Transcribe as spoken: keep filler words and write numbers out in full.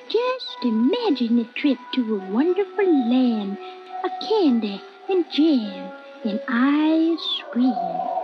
Just imagine a trip to a wonderful land of candy and jam and ice cream.